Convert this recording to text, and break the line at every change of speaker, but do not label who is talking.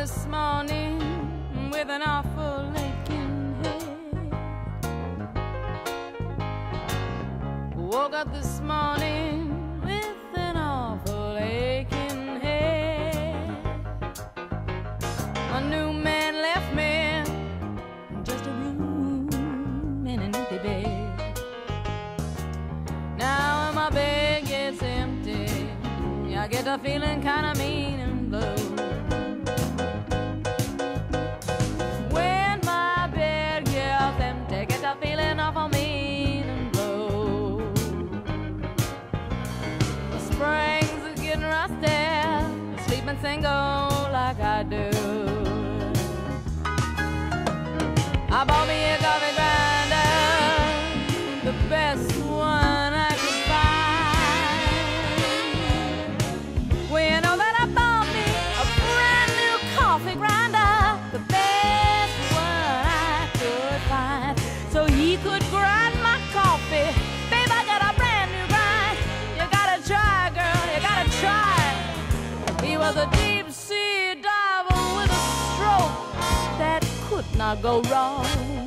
this morning with an awful aching head. Woke up this morning with an awful aching head. A new man left me just a room and an empty bed. Now when my bed gets empty, I get to feeling kinda mean and blue. When my bed gets empty, get to feeling awful mean and blue. The springs are getting rusty, sleeping single like I do. I bought me a coffee grinder, the best one I could find. Well, you know that I bought me a brand new coffee grinder, the best one I could find, so he could grind my coffee. Babe, I got a brand new grind. You gotta try, girl, you gotta try. He was a deep sea diver with a stroke that could not go wrong.